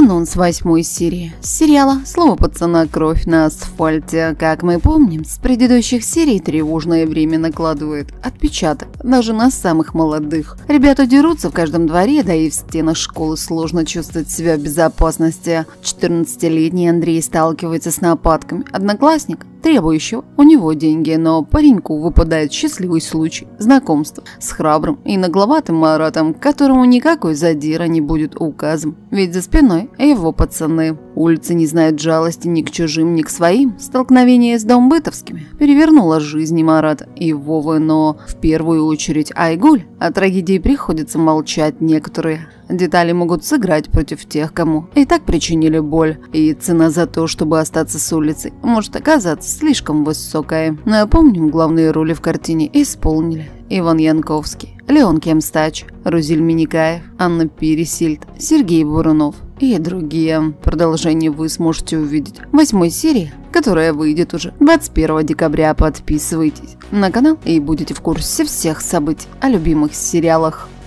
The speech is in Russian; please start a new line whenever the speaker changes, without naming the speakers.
Анонс 8-й серии сериала «Слово пацана. Кровь на асфальте». Как мы помним, с предыдущих серий тревожное время накладывает отпечаток даже на самых молодых. Ребята дерутся в каждом дворе, да и в стенах школы сложно чувствовать себя в безопасности. 14-летний Андрей сталкивается с нападками одноклассника, требующего у него деньги, но пареньку выпадает счастливый случай знакомства с храбрым и нагловатым Маратом, которому никакой задира не будет указом, ведь за спиной его пацаны. Улица не знает жалости ни к чужим, ни к своим. Столкновение с домбытовскими перевернуло жизни Марата и Вовы, но в первую очередь Айгуль. О трагедии приходится молчать. Некоторые детали могут сыграть против тех, кому и так причинили боль, и цена за то, чтобы остаться с улицы, может оказаться слишком высокая. Напомним, главные роли в картине исполнили Иван Янковский, Леон Кемстач, Рузель Миникаев, Анна Пересильд, Сергей Бурунов и другие. Продолжение вы сможете увидеть в 8-й серии, которая выйдет уже 21 декабря. Подписывайтесь на канал и будете в курсе всех событий о любимых сериалах.